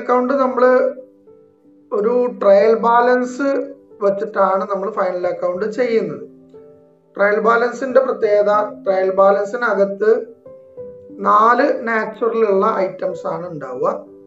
Account നമ്മൾ ഒരു trial balance വെച്ചിട്ടാണ് നമ്മൾ ഫൈനൽ അക്കൗണ്ട് ചെയ്യുന്നത്. ട്രയൽ ബാലൻസിന്റെ പ്രത്യേകത, ട്രയൽ ബാലൻസിനകത്ത് 4 നാച്ചുറലുള്ള ഐറ്റംസ് ആണ് ഉണ്ടാവുക.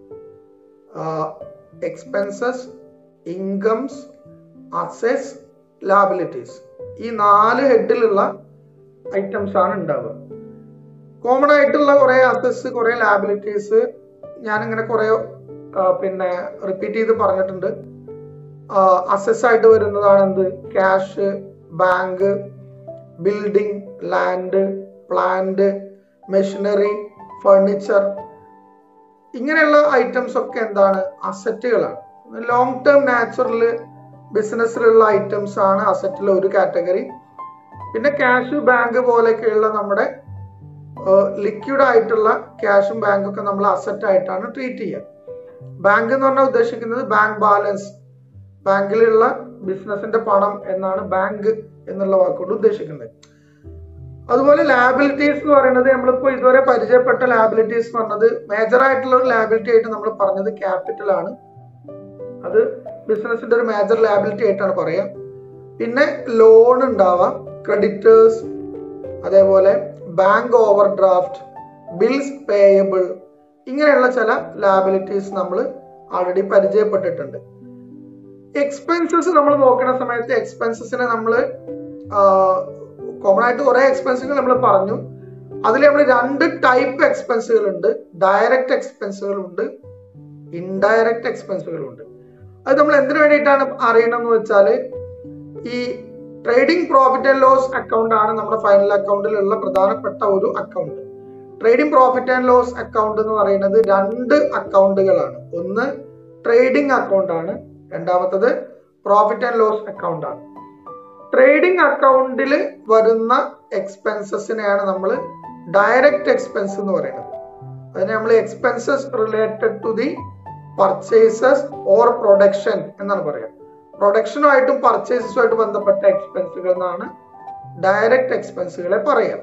Expenses, incomes, assets, liabilities. ഈ 4 ഹെഡിലുള്ള ഐറ്റംസ് ആണ് ഉണ്ടാവുക. കോമൺ ആയിട്ടുള്ള കുറെ അസെറ്റ്സ്, കുറെ ലാബിലിറ്റീസ് ഞാനിങ്ങനെ കുറെ റിപ്പീറ്റ് ചെയ്ത് പറഞ്ഞിട്ടുണ്ട്. അസെറ്റ്സ് ആയിട്ട് വരുന്നതാണ് എന്ത്? Cash, bank, building, land, plant, machinery, furniture, ഇങ്ങനെയുള്ള ഐറ്റംസ് ഒക്കെ എന്താണ്? അസറ്റുകളാണ്. ലോങ് ടേം നാച്ചുറൽ ബിസിനസ്സിലുള്ള ഐറ്റംസ് ആണ് അസറ്റിലെ ഒരു കാറ്റഗറി. പിന്നെ ക്യാഷ്, ബാങ്ക് പോലെയൊക്കെയുള്ള നമ്മുടെ ലിക്വിഡ് ആയിട്ടുള്ള ക്യാഷും ബാങ്കും ഒക്കെ നമ്മൾ അസറ്റ് ആയിട്ടാണ് ട്രീറ്റ് ചെയ്യുക. ബാങ്ക് എന്ന് പറഞ്ഞാൽ ഉദ്ദേശിക്കുന്നത് ബാങ്ക് ബാലൻസ്, ബാങ്കിലുള്ള ബിസിനസിന്റെ പണം എന്നാണ് ബാങ്ക് എന്നുള്ള വാക്കുകൊണ്ട് ഉദ്ദേശിക്കുന്നത്. അതുപോലെ ലാബിലിറ്റീസ് എന്ന് പറയുന്നത് നമ്മളിപ്പോ ഇതുവരെ പരിചയപ്പെട്ട ലാബിലിറ്റീസ് എന്ന് പറഞ്ഞത് മേജർ ആയിട്ടുള്ള ഒരു ലാബിലിറ്റി ആയിട്ട് നമ്മൾ പറഞ്ഞത് ക്യാപിറ്റൽ ആണ്. അത് ബിസിനസിന്റെ ഒരു മേജർ ലാബിലിറ്റി ആയിട്ടാണ് പറയാം. പിന്നെ ലോൺ ഉണ്ടാവാം, ക്രെഡിറ്റേഴ്സ്, അതേപോലെ bank over draft, bills payable, ഇങ്ങനെയുള്ള ചില ലാബിലിറ്റീസ് നമ്മൾ ആൾറെഡി പരിചയപ്പെട്ടിട്ടുണ്ട്. എക്സ്പെൻസസ് നമ്മൾ നോക്കുന്ന സമയത്ത് എക്സ്പെൻസസിനെ നമ്മൾ കോമൺ ആയിട്ട് കുറെ എക്സ്പെൻസുകൾ നമ്മൾ പറഞ്ഞു. അതിൽ നമ്മൾ 2 ടൈപ്പ് എക്സ്പെൻസുകൾ ഉണ്ട്. ഡയറക്റ്റ് എക്സ്പെൻസുകളുണ്ട്, ഇൻഡയറക്റ്റ് എക്സ്പെൻസുകളുണ്ട്. അത് നമ്മൾ എന്തിനു വേണ്ടിയിട്ടാണ് അറിയണമെന്ന് വെച്ചാല് ഈ trading profit and loss account ആണ് നമ്മുടെ ഫൈനൽ അക്കൗണ്ടിലുള്ള പ്രധാനപ്പെട്ട ഒരു account. Trading profit and loss account എന്ന് പറയുന്നത് 2 അക്കൗണ്ടുകളാണ്. ഒന്ന് ട്രേഡിംഗ് അക്കൗണ്ട് ആണ്, രണ്ടാമത്തത് പ്രോഫിറ്റ് ആൻഡ് ലോസ് അക്കൗണ്ട് ആണ്. ട്രേഡിംഗ് അക്കൗണ്ടിൽ വരുന്ന എക്സ്പെൻസസിനെയാണ് നമ്മൾ ഡയറക്റ്റ് എക്സ്പെൻസ് എന്ന് പറയുന്നത്. അതിനെ നമ്മൾ expenses related to the purchases or production എന്നാണ് പറയുക. പ്രൊഡക്ഷനുമായിട്ടും പർച്ചേസസുമായിട്ട് ബന്ധപ്പെട്ട എക്സ്പെൻസുകൾ എന്നാണ് ഡയറക്റ്റ് എക്സ്പെൻസുകളെ പറയുക.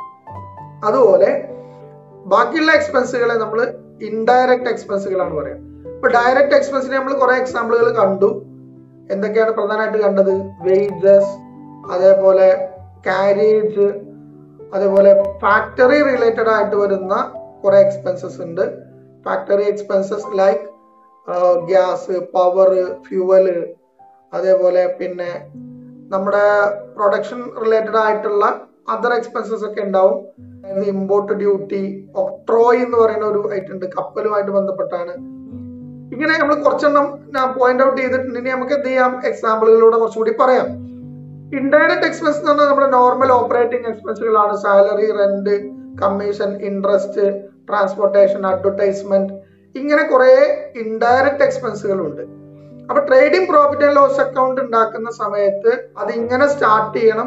അതുപോലെ ബാക്കിയുള്ള എക്സ്പെൻസുകളെ നമ്മൾ ഇൻഡയറക്റ്റ് എക്സ്പെൻസുകളാണ് പറയുക. ഇപ്പൊ ഡയറക്റ്റ് എക്സ്പെൻസിന് നമ്മൾ കുറെ എക്സാമ്പിളുകൾ കണ്ടു. എന്തൊക്കെയാണ് പ്രധാനമായിട്ട് കണ്ടത്? വേജസ്, അതേപോലെ കാരേജ്, അതേപോലെ ഫാക്ടറി റിലേറ്റഡ് ആയിട്ട് വരുന്ന കുറെ എക്സ്പെൻസസ് ഉണ്ട്. Factory expenses like gas, power, fuel, അതേപോലെ പിന്നെ നമ്മുടെ പ്രൊഡക്ഷൻ റിലേറ്റഡ് ആയിട്ടുള്ള അതർ എക്സ്പെൻസസ് ഒക്കെ ഉണ്ടാവും. ഇമ്പോർട്ട് ഡ്യൂട്ടി, ഒക്ട്രോയ് എന്ന് പറയുന്ന ഒരു ഐറ്റം ഉണ്ട്, കപ്പലുമായിട്ട് ബന്ധപ്പെട്ടാണ്. ഇങ്ങനെ നമ്മൾ കുറച്ചെണ്ണം പോയിന്റ് ഔട്ട് ചെയ്തിട്ടുണ്ട്. ഇനി നമുക്ക് എന്ത് ചെയ്യാം? എക്സാമ്പിളുകളിലൂടെ കുറച്ചുകൂടി പറയാം. ഇൻഡയറക്റ്റ് എക്സ്പെൻസ് എന്ന് പറഞ്ഞാൽ നമ്മുടെ നോർമൽ ഓപ്പറേറ്റിംഗ് എക്സ്പെൻസുകളാണ്. Salary, rent, commission, interest, transportation, advertisement, ഇങ്ങനെ കുറെ ഇൻഡയറക്റ്റ് എക്സ്പെൻസുകൾ ഉണ്ട്. അപ്പൊ trading profit and loss account ഉണ്ടാക്കുന്ന സമയത്ത് അത് ഇങ്ങനെ സ്റ്റാർട്ട് ചെയ്യണം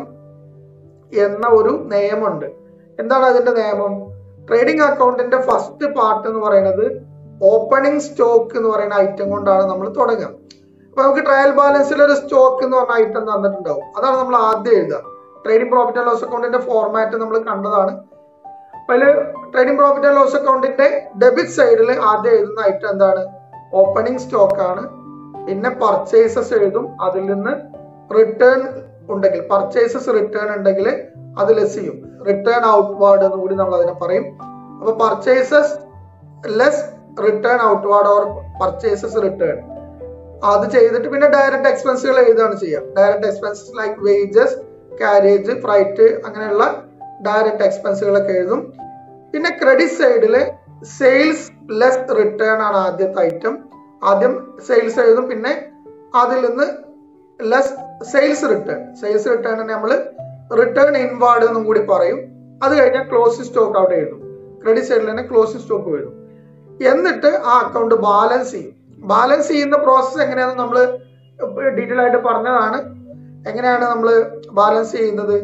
എന്ന ഒരു നിയമമുണ്ട്. എന്താണ് അതിന്റെ നിയമം? ട്രേഡിംഗ് അക്കൗണ്ടിന്റെ ഫസ്റ്റ് പാർട്ട് എന്ന് പറയുന്നത് ഓപ്പണിംഗ് സ്റ്റോക്ക് എന്ന് പറയുന്ന ഐറ്റം കൊണ്ടാണ് നമ്മൾ തുടങ്ങുക. അപ്പൊ നമുക്ക് ട്രയൽ ബാലൻസിൽ ഒരു സ്റ്റോക്ക് എന്ന് പറഞ്ഞ ഐറ്റം തന്നിട്ടുണ്ടാവും. അതാണ് നമ്മൾ ആദ്യം എഴുതുക. ട്രേഡിംഗ് പ്രോഫിറ്റ് ആൻഡ് ലോസ് അക്കൗണ്ടിന്റെ ഫോർമാറ്റ് നമ്മൾ കണ്ടതാണ്. അതിൽ ട്രേഡിംഗ് പ്രോഫിറ്റ് ആൻഡ് ലോസ് അക്കൗണ്ടിന്റെ ഡെബിറ്റ് സൈഡിൽ ആദ്യം എഴുതുന്ന ഐറ്റം എന്താണ്? ഓപ്പണിംഗ് സ്റ്റോക്ക് ആണ്. പിന്നെ പർച്ചേസസ് എഴുതും. അതിൽ നിന്ന് റിട്ടേൺ ഉണ്ടെങ്കിൽ, പർച്ചേസസ് റിട്ടേൺ ഉണ്ടെങ്കിൽ അത് ലെസ് ചെയ്യും. റിട്ടേൺ ഔട്ട്വാർഡ് എന്ന് കൂടി നമ്മൾ അതിനെ പറയും. അപ്പൊ purchases less return outward or purchases return, അത് ചെയ്തിട്ട് പിന്നെ ഡയറക്റ്റ് എക്സ്പെൻസുകൾ എഴുതുകയാണ് ചെയ്യുക. Direct expenses like wages, carriage, freight, അങ്ങനെയുള്ള ഡയറക്റ്റ് എക്സ്പെൻസുകളൊക്കെ എഴുതും. പിന്നെ ക്രെഡിറ്റ് സൈഡിൽ സെയിൽസ് ലെസ് റിട്ടേൺ ആണ് ആദ്യത്തെ ഐറ്റം. ആദ്യം സെയിൽസ് എഴുതും, പിന്നെ അതിൽ നിന്ന് less sales return. Sales return നമ്മൾ റിട്ടേൺ ഇൻവാർഡ് എന്നും കൂടി പറയും. അത് കഴിഞ്ഞാൽ ക്ലോസിംഗ് സ്റ്റോക്ക് അവിടെ എഴുതും. ക്രെഡിറ്റ് സൈഡിൽ തന്നെ ക്ലോസിംഗ് സ്റ്റോക്ക് എഴുതും. എന്നിട്ട് ആ അക്കൗണ്ട് ബാലൻസ് ചെയ്യും. ബാലൻസ് ചെയ്യുന്ന പ്രോസസ്സ് എങ്ങനെയാണെന്ന് നമ്മൾ ഡീറ്റെയിൽ ആയിട്ട് പറഞ്ഞതാണ്. എങ്ങനെയാണ് നമ്മൾ ബാലൻസ് ചെയ്യുന്നത്?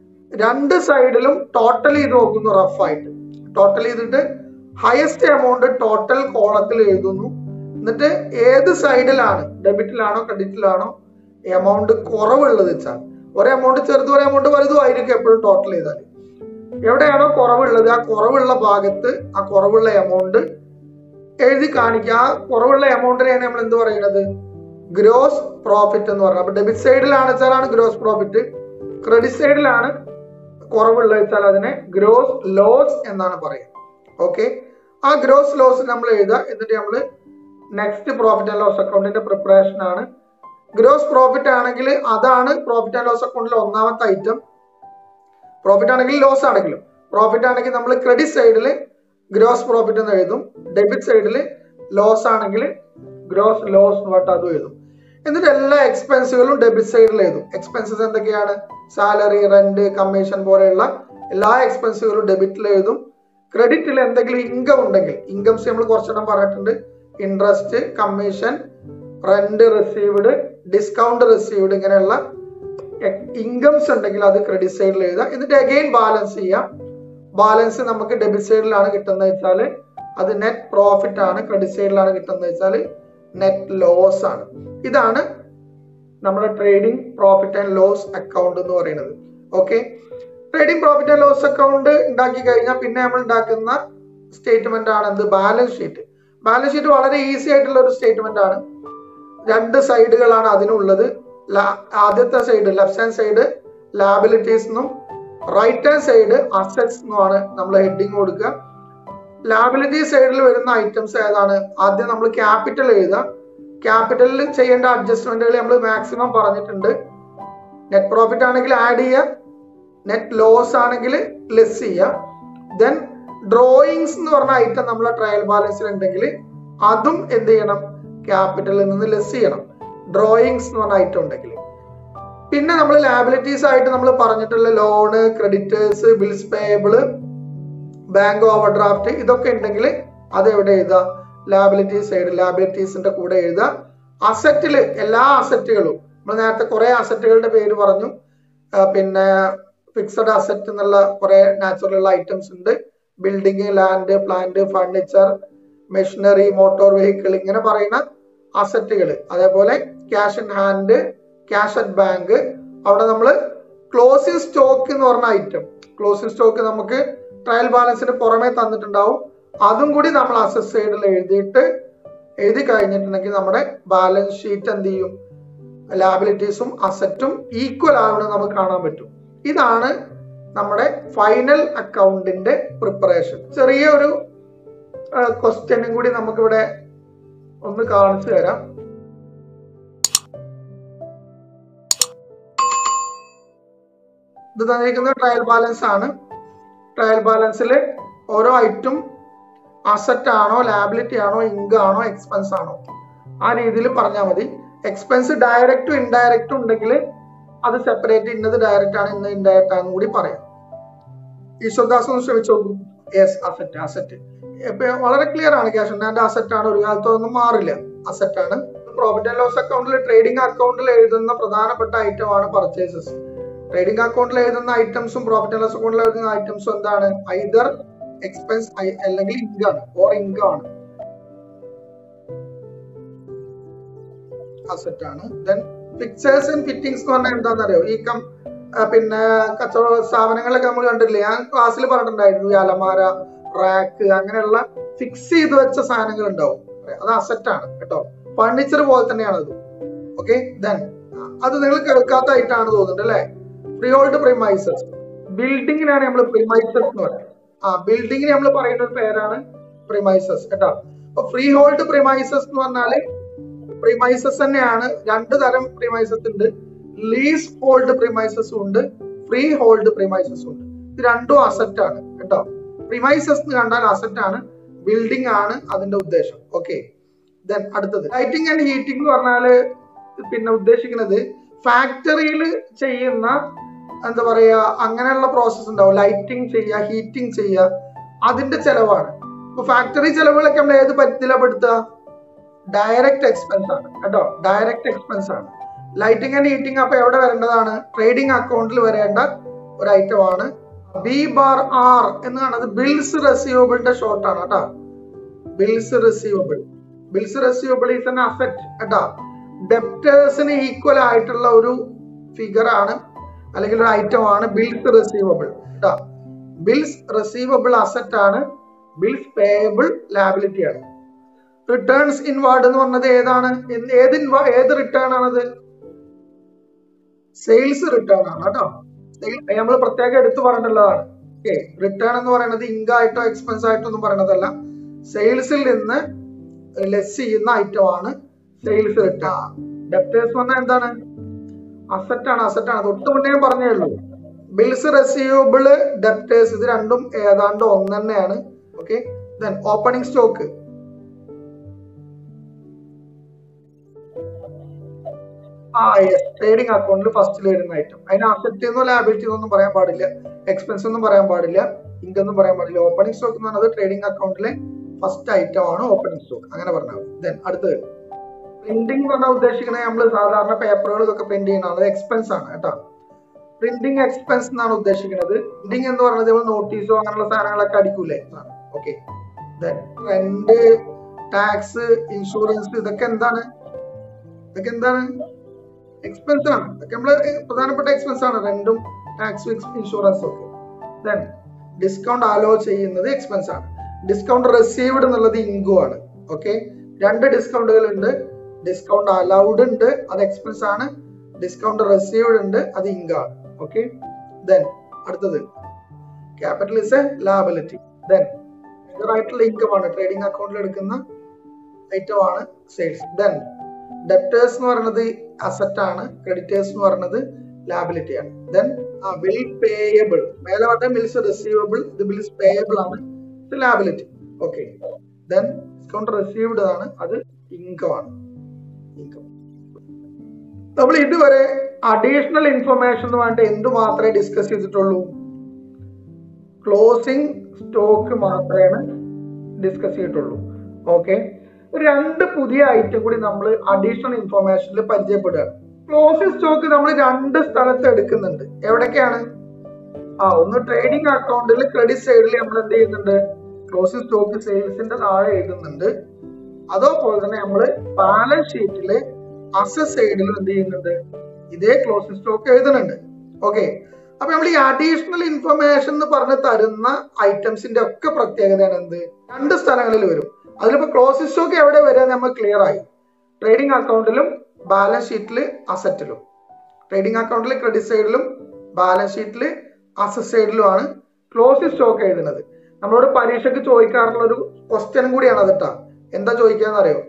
2 സൈഡിലും ടോട്ടൽ ചെയ്ത് നോക്കുന്നു. റഫായിട്ട് ടോട്ടൽ ചെയ്തിട്ട് ഹയസ്റ്റ് എമൗണ്ട് ടോട്ടൽ കോളത്തിൽ എഴുതുന്നു. എന്നിട്ട് ഏത് സൈഡിലാണ്, ഡെബിറ്റിലാണോ ക്രെഡിറ്റിലാണോ എമൗണ്ട് കുറവുള്ളത് വെച്ചാൽ, ഒരേ എമൗണ്ട് ചെറുതും ഒരേ എമൗണ്ട് വലുതും ആയിരിക്കും എപ്പോഴും ടോട്ടൽ ചെയ്താൽ. എവിടെയാണോ കുറവുള്ളത് ആ കുറവുള്ള ഭാഗത്ത് ആ കുറവുള്ള എമൗണ്ട് എഴുതി കാണിക്കുക. ആ കുറവുള്ള എമൗണ്ടിനെയാണ് നമ്മൾ എന്ത് പറയുന്നത്? ഗ്രോസ് പ്രോഫിറ്റ് എന്ന് പറയുന്നത്. അപ്പൊ ഡെബിറ്റ് സൈഡിലാണ് വെച്ചാലാണ് ഗ്രോസ് പ്രോഫിറ്റ്, ക്രെഡിറ്റ് സൈഡിലാണ് കുറവുള്ള വെച്ചാൽ അതിനെ ഗ്രോസ് ലോസ് എന്നാണ് പറയുക. ഓക്കെ, ആ ഗ്രോസ് ലോസ് നമ്മൾ എഴുതുക. എന്നിട്ട് നമ്മൾ നെക്സ്റ്റ് പ്രോഫിറ്റ് ആൻഡ് ലോസ് അക്കൗണ്ടിന്റെ പ്രിപ്പറേഷൻ ആണ്. ഗ്രോസ് പ്രോഫിറ്റ് ആണെങ്കിൽ അതാണ് പ്രോഫിറ്റ് ആൻഡ് ലോസ് അക്കൗണ്ടിലെ ഒന്നാമത്തെ ഐറ്റം. പ്രോഫിറ്റ് ആണെങ്കിൽ ലോസ് ആണെങ്കിലും, പ്രോഫിറ്റ് ആണെങ്കിൽ നമ്മൾ ക്രെഡിറ്റ് സൈഡിൽ ഗ്രോസ് പ്രോഫിറ്റ് എന്ന് എഴുതും, ഡെബിറ്റ് സൈഡിൽ ലോസ് ആണെങ്കിൽ ഗ്രോസ് ലോസ് എന്ന് പറഞ്ഞിട്ട് അതും എഴുതും. എന്നിട്ട് എല്ലാ എക്സ്പെൻസുകളും ഡെബിറ്റ് സൈഡിൽ എഴുതും. എക്സ്പെൻസസ് എന്തൊക്കെയാണ്? സാലറി, റെന്റ്, കമ്മീഷൻ പോലെയുള്ള എല്ലാ എക്സ്പെൻസുകളും ഡെബിറ്റിൽ എഴുതും. ക്രെഡിറ്റിൽ എന്തെങ്കിലും ഇൻകം ഉണ്ടെങ്കിൽ, ഇൻകംസ് നമ്മൾ കുറച്ചെണ്ണം പറഞ്ഞിട്ടുണ്ട്, interest, commission, rent received, discount received, ഇങ്ങനെയുള്ള ഇൻകംസ് ഉണ്ടെങ്കിൽ അത് ക്രെഡിറ്റ് സൈഡിൽ എഴുതാം. എന്നിട്ട് അഗെയിൻ ബാലൻസ് ചെയ്യാം. ബാലൻസ് നമുക്ക് ഡെബിറ്റ് സൈഡിലാണ് കിട്ടുന്നത് വെച്ചാൽ അത് നെറ്റ് പ്രോഫിറ്റ് ആണ്, ക്രെഡിറ്റ് സൈഡിലാണ് കിട്ടുന്നത് വെച്ചാൽ നെറ്റ് ലോസ് ആണ്. ഇതാണ് നമ്മുടെ trading profit and loss account എന്ന് പറയുന്നത്. Okay, trading profit and loss account ഉണ്ടാക്കി കഴിഞ്ഞാൽ പിന്നെ നമ്മൾ ഉണ്ടാക്കുന്ന സ്റ്റേറ്റ്മെന്റ് ആണ് എന്ത്? Balance sheet. ബാലൻസ് ഷീറ്റ് വളരെ ഈസി ആയിട്ടുള്ള ഒരു സ്റ്റേറ്റ്മെന്റ് ആണ്. രണ്ട് സൈഡുകളാണ് അതിനുള്ളത്. ആദ്യത്തെ side left hand side liabilities എന്നും റൈറ്റ് ഹാൻഡ് സൈഡ് അസറ്റ്സ് എന്നുമാണ് നമ്മൾ ഹെഡിങ് കൊടുക്കുക. ലാബിലിറ്റി സൈഡിൽ വരുന്ന ഐറ്റംസ് ഏതാണ്? ആദ്യം നമ്മൾ ക്യാപിറ്റൽ എഴുതുക. ക്യാപിറ്റലിൽ ചെയ്യേണ്ട അഡ്ജസ്റ്റ്മെന്റുകൾ നമ്മൾ മാക്സിമം പറഞ്ഞിട്ടുണ്ട്. നെറ്റ് പ്രോഫിറ്റ് ആണെങ്കിൽ ആഡ് ചെയ്യുക, നെറ്റ് ലോസ് ആണെങ്കിൽ ലെസ് ചെയ്യുക. ദെൻ ഡ്രോയിങ്സ് എന്ന് പറഞ്ഞ ഐറ്റം നമ്മളെ ട്രയൽ ബാലൻസിൽ ഉണ്ടെങ്കിൽ അതും എന്ത് ചെയ്യണം? ക്യാപിറ്റലിൽ നിന്ന് ലെസ് ചെയ്യണം, ഡ്രോയിങ്സ് എന്ന് പറഞ്ഞ ഐറ്റം ഉണ്ടെങ്കിൽ. പിന്നെ നമ്മൾ ലാബിലിറ്റീസ് ആയിട്ട് നമ്മൾ പറഞ്ഞിട്ടുള്ള loan, creditors, bills payable, bank over draft, ഇതൊക്കെ ഉണ്ടെങ്കിൽ അത് എവിടെ എഴുതുക? ലാബിലിറ്റി സൈഡ് ലാബിലിറ്റീസിന്റെ കൂടെ എഴുതുക. അസറ്റില് എല്ലാ അസറ്റുകളും നമ്മൾ നേരത്തെ കുറെ അസറ്റുകളുടെ പേര് പറഞ്ഞു. പിന്നെ ഫിക്സഡ് അസറ്റ് എന്നുള്ള കുറെ നാച്ചുറൽ ഐറ്റംസ് ഉണ്ട്. Building, land, plant, furniture, machinery, motor vehicle, ഇങ്ങനെ പറയുന്ന അസറ്റുകൾ. അതേപോലെ cash in hand, cash at bank. അവിടെ നമ്മൾ ക്ലോസിംഗ് സ്റ്റോക്ക് എന്ന് പറഞ്ഞ ഐറ്റം, ക്ലോസിംഗ് സ്റ്റോക്ക് നമുക്ക് ട്രയൽ ബാലൻസിന് പുറമെ തന്നിട്ടുണ്ടാവും. അതും കൂടി നമ്മൾ അസറ്റ് സൈഡിൽ എഴുതി കഴിഞ്ഞിട്ടുണ്ടെങ്കിൽ നമ്മുടെ ബാലൻസ് ഷീറ്റ് എന്ത് ചെയ്യും? ലാബിലിറ്റീസും അസറ്റും ഈക്വൽ ആവണം നമുക്ക് കാണാൻ പറ്റും. ഇതാണ് നമ്മുടെ ഫൈനൽ അക്കൗണ്ടിന്റെ പ്രിപ്പറേഷൻ. ചെറിയ ഒരു ക്വസ്റ്റ്യനും കൂടി നമുക്കിവിടെ ഒന്ന് കാണിച്ചു തരാം. ഇത് തന്നിരിക്കുന്ന ട്രയൽ ബാലൻസ് ആണ്. ട്രയൽ ബാലൻസിൽ ഓരോ ഐറ്റം അസറ്റ് ആണോ, ലാബിലിറ്റി ആണോ, ഇൻകം ആണോ, എക്സ്പെൻസ് ആണോ, ആ രീതിയിൽ പറഞ്ഞാൽ മതി. എക്സ്പെൻസ് ഡയറക്റ്റും ഇൻഡയറക്റ്റും ഉണ്ടെങ്കിൽ അത് സെപ്പറേറ്റ്, ഇന്നത് ഡയറക്റ്റ് ആണ്, ഇന്ന് ഇൻഡയറക്റ്റ് ആണെന്ന് കൂടി പറയാം. ഈശ്വർദാസ് ഒന്ന് ശ്രമിച്ചു നോക്കൂ. യെസ്, അസറ്റ് ഇപ്പൊ വളരെ ക്ലിയർ ആണ്. ക്യാഷ് ഇൻ ഹാൻഡ് അസറ്റ് ആണ്, ഒരു കാലത്തൊന്നും മാറില്ല, അസറ്റ് ആണ്. പ്രോഫിറ്റ് ആൻഡ് ലോസ് അക്കൗണ്ടിൽ, ട്രേഡിംഗ് അക്കൗണ്ടിൽ എഴുതുന്ന പ്രധാനപ്പെട്ട ഐറ്റം ആണ് പർച്ചേസസ്. ട്രേഡിംഗ് അക്കൗണ്ടിൽ എഴുതുന്ന ഐറ്റംസും പ്രോഫിറ്റ് ആൻഡ് ലോസ് അക്കൗണ്ടിൽ എഴുതുന്ന ഐറ്റംസും എന്താണ്? ഐദർ എക്സ്പെൻസ് അല്ലെങ്കിൽ ഇൻകം ഓർ ഇൻകം ആണ്, അസറ്റ് ആണ്. ദെൻ ഫിക്സേഴ്സ് ആൻഡ് ഫിറ്റിംഗ്സ് എന്ന് പറഞ്ഞാൽ എന്താണെന്നറിയോ? ഈ പിന്നെ കച്ചവട സ്ഥാപനങ്ങളിലൊക്കെ നമ്മൾ കണ്ടില്ലേ, ഞാൻ ക്ലാസ്സിൽ പറഞ്ഞിട്ടുണ്ടായിരുന്നു. ഈ അലമാര, റാക്ക്, അങ്ങനെയുള്ള ഫിക്സ് ചെയ്ത് വെച്ച സാധനങ്ങൾ ഉണ്ടാവും, അത് അസറ്റ് ആണ് കേട്ടോ. ഫർണിച്ചർ പോലെ തന്നെയാണ് അത്. ഓക്കെ, ദെൻ അത് നിങ്ങൾ കേൾക്കാത്ത ആയിട്ടാണ് തോന്നുന്നുണ്ട് അല്ലെ? Free hold premises. ബിൽഡിങ്ങിനാണ് നമ്മൾ പ്രിമൈസസ് എന്ന് പറയുന്നത്. ബിൽഡിങ്ങിന് നമ്മൾ പറയുന്ന ഒരു പേരാണ് പ്രിമൈസസ് കേട്ടോ. അപ്പൊ ഫ്രീ ഹോൾഡ് പ്രിമൈസസ് എന്ന് പറഞ്ഞാല് പ്രിമൈസസ് തന്നെയാണ്. രണ്ട് തരം പ്രിമൈസസ് ഉണ്ട്. ലീസ് ഹോൾഡ് പ്രിമൈസസും ഉണ്ട്, ഫ്രീ ഹോൾഡ് പ്രിമൈസസും ഉണ്ട്. ഇത് രണ്ടും അസറ്റ് ആണ് കേട്ടോ. പ്രിമൈസസ് എന്ന് കണ്ടാൽ അസറ്റ് ആണ്, ബിൽഡിംഗ് ആണ് അതിന്റെ ഉദ്ദേശം. ഓക്കെ, ദെൻ അടുത്തത് ലൈറ്റിംഗ് ആൻഡ് ഹീറ്റിംഗ് എന്ന് പറഞ്ഞാല് പിന്നെ ഉദ്ദേശിക്കുന്നത് ഫാക്ടറിയിൽ ചെയ്യുന്ന എന്താ പറയാ, അങ്ങനെയുള്ള പ്രോസസ് ഉണ്ടാവും. ലൈറ്റിംഗ് ചെയ്യുക, ഹീറ്റിംഗ് ചെയ്യുക, അതിന്റെ ചെലവാണ്. ഇപ്പൊ ഫാക്ടറി ചെലവുകളൊക്കെ നമ്മൾ ഏത് പറ്റിലപ്പെടുത്തുക? ഡയറക്റ്റ് എക്സ്പെൻസ് ആണ് കേട്ടോ, ഡയറക്റ്റ് എക്സ്പെൻസ് ആണ്. ലൈറ്റിംഗ് ആൻഡ് ഹീറ്റിംഗ് അപ്പൊ എവിടെ വരേണ്ടതാണ്? ട്രേഡിംഗ് അക്കൗണ്ടിൽ വരേണ്ട ഒരു ഐറ്റം ആണ്. B/R എന്ന് കാണുന്നത് ബിൽസ് റെസീവബിളിന്റെ ഷോർട്ട് ആണ് കേട്ടോ. Bills receivable, bills receivable is an asset കേട്ടോ. ഡെപ്റ്റേഴ്സിന് ഈക്വൽ ആയിട്ടുള്ള ഒരു ഫിഗർ ആണ് അല്ലെങ്കിൽ ഒരു ഐറ്റം ആണ് ബിൽസ് റെസീവബിൾ കേട്ടോ. ബിൽസ് റെസീവബിൾ അസറ്റ് ആണ്, ബിൽസ് പേയബിൾ ലാബിലിറ്റി ആണ്. റിട്ടേൺസ് ഇൻവാർഡ് എന്ന് പറഞ്ഞത് ഏതാണ്? ഏത് റിട്ടേൺ ആണത്? സെയിൽസ് റിട്ടേൺ ആണ് കേട്ടോ. നമ്മൾ പ്രത്യേകം എടുത്തു പറഞ്ഞിട്ടുള്ളതാണ്. ഓക്കെ, റിട്ടേൺ എന്ന് പറയുന്നത് ഇൻകം ആയിട്ടോ എക്സ്പെൻസ് ആയിട്ടോ ഒന്നും പറയണതല്ല. സെയിൽസിൽ നിന്ന് ലെസ് ചെയ്യുന്ന ഐറ്റം ആണ് സെയിൽസ് റിട്ടേൺ. ഡെപ്റ്റേഴ്സ് പറഞ്ഞാൽ എന്താണ്? അസറ്റ് ആണ്. തൊട്ട് മുന്നേ ഞാൻ പറഞ്ഞേ ഉള്ളൂ. ബിൽസ് റെസീവബിള് ഡെപ്റ്റേഴ്സ് ഇത് രണ്ടും ഏതാണ്ട് ഒന്ന് തന്നെയാണ്. Okay, then opening stock. Trading അക്കൗണ്ടിൽ ഫസ്റ്റിൽ വരുന്ന ഐറ്റം. അതിന് അസറ്റ് എന്നോ ലാബിലിറ്റി ഒന്നും പറയാൻ പാടില്ല, എക്സ്പെൻസ് ഒന്നും പറയാൻ പാടില്ല, ഇൻകം ഒന്നും പറയാൻ പാടില്ല. ഓപ്പണിംഗ് സ്റ്റോക്ക് എന്ന് പറയുന്നത് ട്രേഡിംഗ് അക്കൗണ്ടിലെ ഫസ്റ്റ് ഐറ്റം ആണ് ഓപ്പണിംഗ് സ്റ്റോക്ക്. അങ്ങനെ പറഞ്ഞാൽ. ദെൻ അടുത്തത് പ്രിന്റിംഗ് പറഞ്ഞാൽ ഉദ്ദേശിക്കുന്നത് നമ്മൾ സാധാരണ പേപ്പറുകൾ ഇതൊക്കെ പ്രിന്റ് ചെയ്യുന്നത് എക്സ്പെൻസ് ആണ് കേട്ടോ. പ്രിന്റിംഗ് എക്സ്പെൻസ് എന്നാണ് ഉദ്ദേശിക്കുന്നത്. പ്രിന്റിംഗ് എന്ന് പറയുന്നത് നമ്മൾ നോട്ടീസോ അങ്ങനെയുള്ള സാധനങ്ങളൊക്കെ അടിക്കൂലേ. Okay, then rent, tax, insurance ഇതൊക്കെ എന്താണ്? എക്സ്പെൻസ് ആണ്. ഇതൊക്കെ നമ്മള് പ്രധാനപ്പെട്ട എക്സ്പെൻസ് ആണ്. റെന്റും ടാക്സും ഇൻഷുറൻസും ഒക്കെ. ദെൻ ഡിസ്കൗണ്ട് അലോ ചെയ്യുന്നത് എക്സ്പെൻസ് ആണ്. ഡിസ്കൗണ്ട് റിസീവ്ഡ് എന്നുള്ളത് ഇൻകം ആണ്. ഓക്കെ, രണ്ട് ഡിസ്കൗണ്ടുകൾ ഉണ്ട്. ഡിസ്കൗണ്ട് അലൗഡ് ഉണ്ട്, അത് എക്സ്പെൻസ് ആണ്. ഡിസ്കൗണ്ട് റിസീവ്ഡ് ഉണ്ട്, അത് ഇൻകം ആണ്. ഓക്കെ, ദെൻ അടുത്തത് capital is a liability. Then ആയിട്ടുള്ള ഇൻകം ആണ്, ട്രേഡിംഗ് അക്കൗണ്ടിൽ എടുക്കുന്ന ഐറ്റം ആണ് സെയിൽസ്. ദെൻ ഡെപ്റ്റേഴ്സ് എന്ന് പറയുന്നത് അസറ്റ് ആണ്, ക്രെഡിറ്റേഴ്സ് എന്ന് പറയുന്നത് ലാബിലിറ്റി ആണ്. ദെൻ ബിൽ പേയബിൾ, മേലെ പറഞ്ഞ ബിൽസ് റിസീവബിൾ, ഇത് ബിൽസ് പേയബിൾ ആണ്, ഇത് liability. Okay, then discount received ആണ്, അത് ഇൻകം ആണ്. നമ്മൾ ഇതുവരെ അഡീഷണൽ ഇൻഫർമേഷൻ എന്ന് പറഞ്ഞിട്ട് എന്ത് മാത്രമേ ഡിസ്കസ് ചെയ്തിട്ടുള്ളൂ? ക്ലോസിംഗ് സ്റ്റോക്ക് മാത്രമേ ഡിസ്കസ് ചെയ്തിട്ടുള്ളൂ. ഓക്കെ, രണ്ട് പുതിയ ഐറ്റം കൂടി നമ്മൾ അഡീഷണൽ ഇൻഫർമേഷനിൽ പരിചയപ്പെടുകയാണ്. ക്ലോസിംഗ് സ്റ്റോക്ക് നമ്മൾ രണ്ട് സ്ഥലത്ത് എടുക്കുന്നുണ്ട്. എവിടൊക്കെയാണ്? ഒന്ന് ട്രേഡിംഗ് അക്കൗണ്ടിൽ ക്രെഡിറ്റ് സൈഡിൽ നമ്മൾ എന്ത് ചെയ്യുന്നുണ്ട്? ക്ലോസിംഗ് സ്റ്റോക്ക് സെയിൽസിന്റെ താഴെ എഴുതുന്നുണ്ട്. അതേപോലെ തന്നെ നമ്മൾ ബാലൻസ് ഷീറ്റില് അസറ്റ് സൈഡിൽ എന്ത് ചെയ്യുന്നുണ്ട്? ഇതേ ക്ലോസിംഗ് സ്റ്റോക്ക് എഴുതുന്നുണ്ട്. ഓക്കെ, അപ്പൊ നമ്മൾ ഈ അഡീഷണൽ ഇൻഫർമേഷൻ എന്ന് പറഞ്ഞ് തരുന്ന ഐറ്റംസിന്റെ ഒക്കെ പ്രത്യേകതയാണ് എന്ത്? രണ്ട് സ്ഥലങ്ങളിൽ വരും. അതിലിപ്പോ ക്ലോസിംഗ് സ്റ്റോക്ക് എവിടെ വരിക നമ്മൾ ക്ലിയർ ആയി. ട്രേഡിംഗ് അക്കൗണ്ടിലും ബാലൻസ് ഷീറ്റില് അസറ്റിലും. ട്രേഡിംഗ് അക്കൗണ്ടിൽ ക്രെഡിറ്റ് സൈഡിലും ബാലൻസ് ഷീറ്റില് അസറ്റ് സൈഡിലുമാണ് ക്ലോസിംഗ് സ്റ്റോക്ക് എഴുതുന്നത്. നമ്മളോട് പരീക്ഷയ്ക്ക് ചോദിക്കാറുള്ള ഒരു ക്വസ്റ്റ്യനും കൂടിയാണ് അത് കേട്ടോ. എന്താ ചോദിക്കാന്ന് അറിയോ?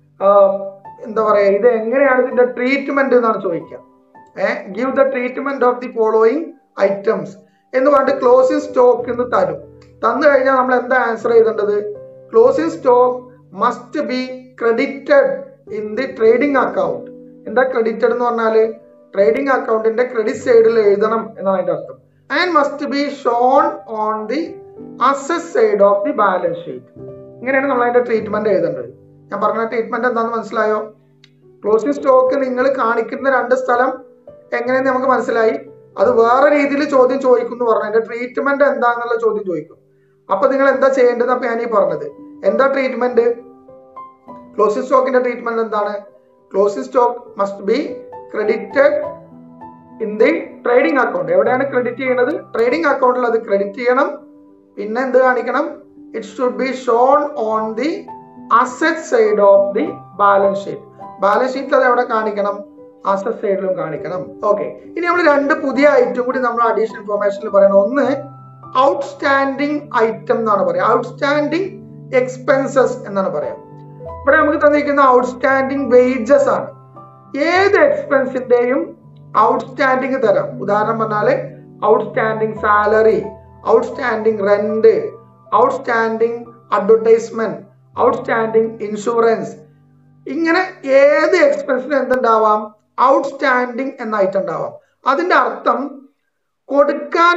എന്താ പറയാ, ഇത് എങ്ങനെയാണ് ഇതിന്റെ ട്രീറ്റ്മെന്റ് എന്നാണ് ചോദിക്കുക. Give the treatment of the following items എന്ന് പറഞ്ഞിട്ട് ക്ലോസിംഗ് സ്റ്റോക്ക് എന്ന് തരും. തന്നു കഴിഞ്ഞാൽ നമ്മൾ എന്താ ആൻസർ ചെയ്തേണ്ടത്? Closing stock must be credited in the trading account. എന്താ ക്രെഡിറ്റഡ് എന്ന് പറഞ്ഞാല് ട്രേഡിംഗ് അക്കൗണ്ടിന്റെ ക്രെഡിറ്റ് സൈഡിൽ എഴുതണം എന്നാണ് അതിന്റെ അർത്ഥം. And must be shown on the asset side of the balance sheet. ഇങ്ങനെയാണ് നമ്മൾ അതിന്റെ ട്രീറ്റ്മെന്റ് എഴുതേണ്ടത്. ഞാൻ പറഞ്ഞ ട്രീറ്റ്മെന്റ് എന്താണെന്ന് മനസ്സിലായോ? ക്ലോസിംഗ് സ്റ്റോക്ക് നിങ്ങൾ കാണിക്കുന്ന രണ്ട് സ്ഥലം എങ്ങനെയെന്ന് നമുക്ക് മനസ്സിലായി. അത് വേറെ രീതിയിൽ ചോദ്യം ചോദിക്കും എന്ന് പറഞ്ഞു. അതിന്റെ ട്രീറ്റ്മെന്റ് എന്താന്നുള്ള ചോദ്യം ചോദിക്കും. അപ്പൊ നിങ്ങൾ എന്താ ചെയ്യേണ്ടത്? അപ്പൊ ഞാനീ പറഞ്ഞത് എന്താ ട്രീറ്റ്മെന്റ്? ക്ലോസിംഗ് സ്റ്റോക്കിന്റെ ട്രീറ്റ്മെന്റ് എന്താണ്? Closing stock must be credited in the trading account. എവിടെയാണ് ക്രെഡിറ്റ് ചെയ്യുന്നത്? ട്രേഡിംഗ് അക്കൗണ്ടിൽ അത് ക്രെഡിറ്റ് ചെയ്യണം. പിന്നെ എന്ത് കാണിക്കണം? It should be shown on the asset side of the balance sheet. Balance ഷീറ്റിൽ അത് എവിടെ കാണിക്കണം? അസറ്റ് സൈഡിലും കാണിക്കണം. ഓക്കെ, ഇനി നമ്മൾ രണ്ട് പുതിയ ഐറ്റം കൂടി നമ്മൾ അഡീഷണൽ ഇൻഫർമേഷനിൽ പറയണം. ഒന്ന് ഔട്ട്സ്റ്റാൻഡിങ് ഐറ്റം എന്നാണ് പറയാം. ഔട്ട്സ്റ്റാൻഡിങ് എക്സ്പെൻസസ് എന്നാണ് പറയാം. ഇവിടെ നമുക്ക് തന്നിരിക്കുന്ന ഔട്ട്സ്റ്റാൻഡിങ് വേജസ് ആണ്. ഏത് എക്സ്പെൻസിന്റെയും ഔട്ട്സ്റ്റാൻഡിങ് തരാം. ഉദാഹരണം പറഞ്ഞാല് outstanding salary, outstanding rent, outstanding advertisement, outstanding insurance. ഇങ്ങനെ ഏത് എക്സ്പെൻസിന് എന്തുണ്ടാവാം? ഔട്ട്സ്റ്റാൻഡിങ് എന്ന ഐറ്റം ഉണ്ടാവാം. അതിന്റെ അർത്ഥം കൊടുക്കാൻ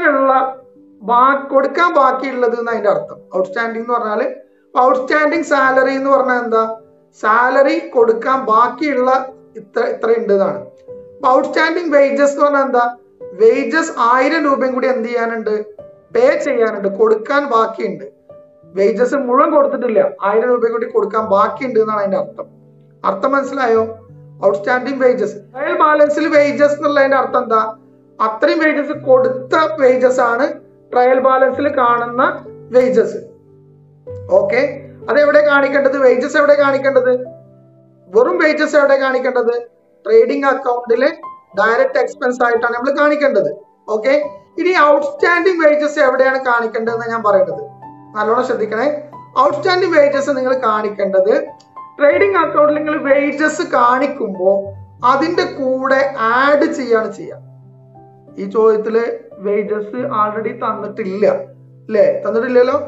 ബാക്കിയുള്ളത് എന്ന് അതിന്റെ അർത്ഥം. ഔട്ട്സ്റ്റാൻഡിങ് എന്ന് പറഞ്ഞാല് ഔട്ട്സ്റ്റാൻഡിങ് സാലറി എന്ന് പറഞ്ഞാൽ എന്താ? സാലറി കൊടുക്കാൻ ബാക്കിയുള്ള ഇത്ര ഉണ്ട് എന്നാണ്. അപ്പൊ ഔട്ട്സ്റ്റാൻഡിങ് വേജസ് എന്ന് പറഞ്ഞാൽ എന്താ? വേജസ് 1000 രൂപയും കൂടി എന്ത് ചെയ്യാനുണ്ട്? പേ ചെയ്യാനുണ്ട്, കൊടുക്കാൻ ബാക്കിയുണ്ട്. വേജസ് മുഴുവൻ കൊടുത്തിട്ടില്ല, 1000 രൂപ കൂടി കൊടുക്കാൻ ബാക്കിയുണ്ട് എന്നാണ് അതിന്റെ അർത്ഥം. അർത്ഥം മനസ്സിലായോ? Outstanding wages. ട്രയൽ ബാലൻസിൽ വേജസ് എന്നുള്ളതിന്റെ അർത്ഥം എന്താ? അത്രയും വേജസ് കൊടുത്ത വേജസ് ആണ് ട്രയൽ ബാലൻസിൽ കാണുന്ന വേജസ്. ഓക്കെ, അത് എവിടെ കാണിക്കേണ്ടത്? വേജസ് എവിടെ കാണിക്കേണ്ടത്? വെറും വേജസ് എവിടെ കാണിക്കേണ്ടത്? ട്രേഡിംഗ് അക്കൗണ്ടിലെ ഡയറക്റ്റ് എക്സ്പെൻസ് ആയിട്ടാണ് നമ്മൾ കാണിക്കേണ്ടത്. ഓക്കെ, ഇനി ഔട്ട്സ്റ്റാൻഡിംഗ് വേജസ് എവിടെയാണ് കാണിക്കേണ്ടതെന്ന് ഞാൻ പറയുന്നത്. നല്ലോണം ശ്രദ്ധിക്കണേ. ഔട്ട്സ്റ്റാൻഡിംഗ് വേജസ് നിങ്ങൾ കാണിക്കേണ്ടത് ട്രേഡിംഗ് അക്കൗണ്ടിൽ നിങ്ങൾ വേജസ് കാണിക്കുമ്പോൾ അതിന്റെ കൂടെ ആഡ് ചെയ്യാണ് ചെയ്യുക. ഈ ചോദ്യത്തില് വേജസ് ആൾറെഡി തന്നിട്ടില്ല അല്ലേ? തന്നിട്ടില്ലല്ലോ.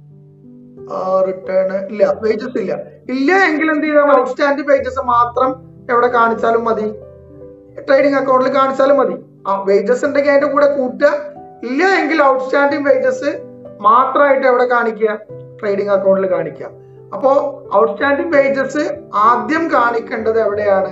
റിട്ടേൺ ഇല്ല, വേജസ് ഇല്ല. ഇല്ല എങ്കിൽ എന്ത് ചെയ്താൽ ഔട്ട്സ്റ്റാൻഡിംഗ് വേജസ് മാത്രം എവിടെ കാണിച്ചാലും മതി, ട്രേഡിംഗ് അക്കൗണ്ടിൽ കാണിച്ചാലും മതി. വേജസ് ഉണ്ടെങ്കിൽ അതിന്റെ കൂടെ കൂട്ടുക. ഇല്ല എങ്കിൽ ഔട്ട്സ്റ്റാൻഡിംഗ് വേജസ് മാത്രമായിട്ട് എവിടെ കാണിക്കുക? ട്രേഡിംഗ് അക്കൗണ്ടിൽ കാണിക്കുക. അപ്പോ ഔട്ട്സ്റ്റാൻഡിംഗ് വേജസ് ആദ്യം കാണിക്കേണ്ടത് എവിടെയാണ്?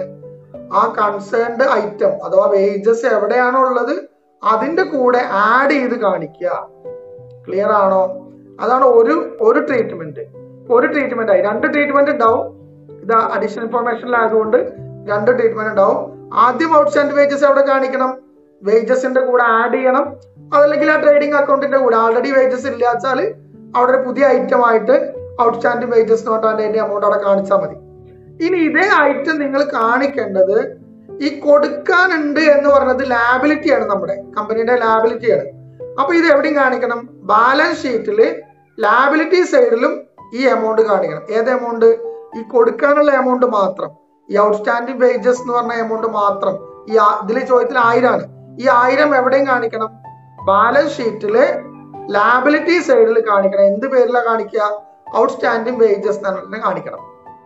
ആ കൺസേൺഡ് ഐറ്റം അഥവാ വേജസ് എവിടെയാണോ ഉള്ളത് അതിന്റെ കൂടെ ആഡ് ചെയ്ത് കാണിക്കുക. ക്ലിയർ ആണോ? അതാണ് ഒരു ട്രീറ്റ്മെന്റ്. ഒരു ട്രീറ്റ്മെന്റ് ആയി 2 ട്രീറ്റ്മെന്റ് ഉണ്ടാവും. ഇത് അഡീഷണൽ ഇൻഫോർമേഷനിലായതുകൊണ്ട് 2 ട്രീറ്റ്മെന്റ് ഉണ്ടാവും. ആദ്യം ഔട്ട്സ്റ്റാൻഡിംഗ് വേജസ് എവിടെ കാണിക്കണം? വേജസിന്റെ കൂടെ ആഡ് ചെയ്യണം. അതല്ലെങ്കിൽ ആ ട്രേഡിംഗ് അക്കൗണ്ടിന്റെ കൂടെ ആൾറെഡി വേജസ് ഇല്ല വെച്ചാൽ അവിടെ ഒരു പുതിയ ഐറ്റം ആയിട്ട് ഔട്ട്സ്റ്റാൻഡിംഗ് വേജസ് നോട്ട് ആൻഡ് അതിന്റെ എമൗണ്ട് അവിടെ കാണിച്ചാൽ മതി. ഇനി ഇതേ ഐറ്റം നിങ്ങൾ കാണിക്കേണ്ടത് ഈ കൊടുക്കാനുണ്ട് എന്ന് പറയുന്നത് ലാബിലിറ്റിയാണ്, നമ്മുടെ കമ്പനിയുടെ ലാബിലിറ്റിയാണ്. അപ്പൊ ഇത് എവിടെയും കാണിക്കണം? ബാലൻസ് ഷീറ്റില് ലാബിലിറ്റി സൈഡിലും ഈ എമൗണ്ട് കാണിക്കണം. ഏത് എമൗണ്ട്? ഈ കൊടുക്കാനുള്ള എമൗണ്ട് മാത്രം, ഈ ഔട്ട്സ്റ്റാൻഡിംഗ് വേജസ് എന്ന് പറഞ്ഞ എമൗണ്ട് മാത്രം. ഈ ഇതിലെ ചോദ്യത്തിൽ 1000 ആണ്. ഈ 1000 എവിടെയും കാണിക്കണം? ബാലൻസ് ഷീറ്റില് ലാബിലിറ്റി സൈഡിൽ കാണിക്കണം. എന്ത് പേരിലാണ് കാണിക്കുക? ഔട്ട്സ്റ്റാൻഡിംഗ് വേജസ് തന്നെ കാണിക്കണം.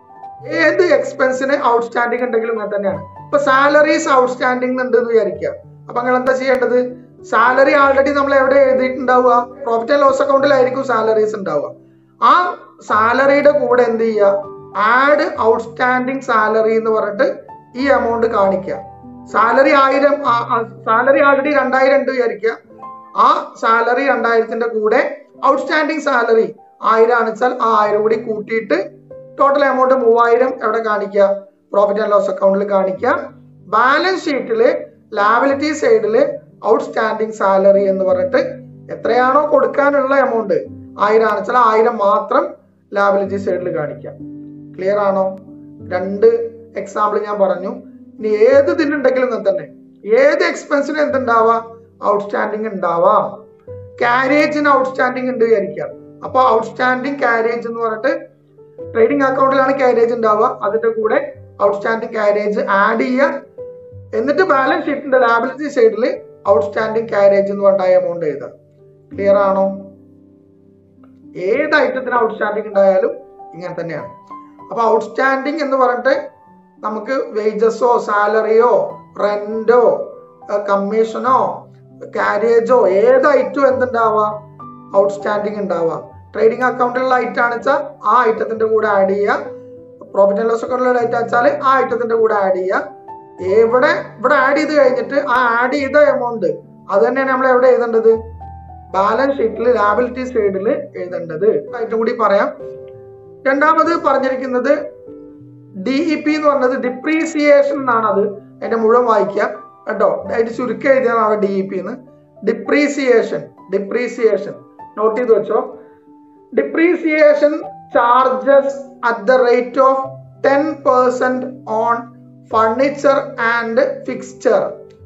ഏത് എക്സ്പെൻസിന് ഔട്ട്സ്റ്റാൻഡിംഗ് ഉണ്ടെങ്കിലും അങ്ങനെ തന്നെയാണ്. ഇപ്പൊ സാലറീസ് ഔട്ട്സ്റ്റാൻഡിംഗ് ഉണ്ട് എന്ന് വിചാരിക്കുക. അപ്പൊ നിങ്ങൾ എന്താ ചെയ്യേണ്ടത്? സാലറി ആൾറെഡി നമ്മൾ എവിടെ എഴുതിയിട്ടുണ്ടാവുക? പ്രോഫിറ്റ് ആൻഡ് ലോസ് അക്കൗണ്ടിലായിരിക്കും സാലറീസ് ഉണ്ടാവുക. ആ സാലറിയുടെ കൂടെ എന്ത് ചെയ്യുക? ആഡ് ഔട്ട്സ്റ്റാൻഡിംഗ് സാലറി എന്ന് പറഞ്ഞിട്ട് ഈ എമൗണ്ട് കാണിക്കുക. സാലറി 1000, സാലറി ആൾറെഡി 2000 ഉണ്ട് വിചാരിക്കുക. ആ സാലറി 2000ന്റെ കൂടെ ഔട്ട്സ്റ്റാൻഡിംഗ് സാലറി 1000 ആണെച്ചാൽ ആ 1000 കൂടി കൂട്ടിയിട്ട് ടോട്ടൽ എമൗണ്ട് 3000 എവിടെ കാണിക്കുക? പ്രോഫിറ്റ് ആൻഡ് ലോസ് അക്കൗണ്ടിൽ കാണിക്കുക. ബാലൻസ് ഷീറ്റില് ലാബിലിറ്റി സൈഡില് ഔട്ട്സ്റ്റാൻഡിംഗ് സാലറി എന്ന് പറഞ്ഞിട്ട് എത്രയാണോ കൊടുക്കാനുള്ള എമൗണ്ട് 1000 ആണെച്ചാൽ 1000 മാത്രം ലാബിലിറ്റി സൈഡിൽ കാണിക്കാം. ക്ലിയർ ആണോ? 2 എക്സാമ്പിൾ ഞാൻ പറഞ്ഞു. ഇനി ഏത് ഇതിനുണ്ടെങ്കിലും തന്നെ ഏത് എക്സ്പെൻസിന് എന്തുണ്ടാവാം? ഔട്ട്സ്റ്റാൻഡിംഗ് ഉണ്ടാവാം. കാരേജിന് ഔട്ട്സ്റ്റാൻഡിംഗ് ഉണ്ട് വിചാരിക്കാം. അപ്പൊ ഔട്ട്സ്റ്റാൻഡിംഗ് കാരേജ് എന്ന് പറഞ്ഞിട്ട് ട്രേഡിംഗ് അക്കൗണ്ടിലാണ് കാരേജ് ഉണ്ടാവുക. അതിന്റെ കൂടെ ഔട്ട്സ്റ്റാൻഡിംഗ് കാരേജ് ആഡ് ചെയ്യുക. എന്നിട്ട് ബാലൻസ് ഷീറ്റിന്റെ ലാബിലിറ്റി സൈഡിൽ ഔട്ട്സ്റ്റാൻഡിംഗ് കാരേജ് എന്ന് പറഞ്ഞ എമൗണ്ട് എഴുതുക. ക്ലിയർ ആണോ? ഏത് ഐറ്റത്തിന് ഔട്ട്സ്റ്റാൻഡിംഗ് ഉണ്ടായാലും ഇങ്ങനെ തന്നെയാണ്. അപ്പൊ ഔട്ട്സ്റ്റാൻഡിംഗ് എന്ന് പറഞ്ഞിട്ട് നമുക്ക് വേജസോ സാലറിയോ റെന്റോ കമ്മീഷനോ കാരേജോ ഏത് ഐറ്റവും എന്തുണ്ടാവാം? ഔട്ട്സ്റ്റാൻഡിംഗ് ഉണ്ടാവാം. ട്രേഡിംഗ് അക്കൗണ്ടിലുള്ള ഐറ്റം ആണ് വെച്ചാൽ ആ ഐറ്റത്തിന്റെ കൂടെ ആഡ് ചെയ്യുക. പ്രോഫിറ്റ് ആൻഡ് ലോസ് അക്കൗണ്ടിലുള്ള ഐറ്റം വെച്ചാൽ ആ ഐറ്റത്തിന്റെ കൂടെ ആഡ് ചെയ്യുക. ഇവിടെ ആഡ് ചെയ്ത് കഴിഞ്ഞിട്ട് ആ ആഡ് ചെയ്ത എമൗണ്ട് അത് തന്നെയാണ് നമ്മൾ എവിടെ എഴുതേണ്ടത്? ബാലൻസ് ഷീറ്റിൽ ലാബിലിറ്റി സൈഡിൽ എഴുതേണ്ടത്. ഐറ്റം കൂടി പറയാം. രണ്ടാമത് പറഞ്ഞിരിക്കുന്നത് DEP എന്ന് പറഞ്ഞത് ഡിപ്രീസിയേഷൻ എന്നാണ്. അത് അതിന്റെ മുഴുവൻ വായിക്കുക കേട്ടോ. അതിന്റെ ചുരുക്കം എഴുതിയാണ് DEP എന്ന്. ഡിപ്രീസിയേഷൻ നോട്ട് ചെയ്ത് വെച്ചോ. Depreciation charges at the rate of 10% on furniture and fixture.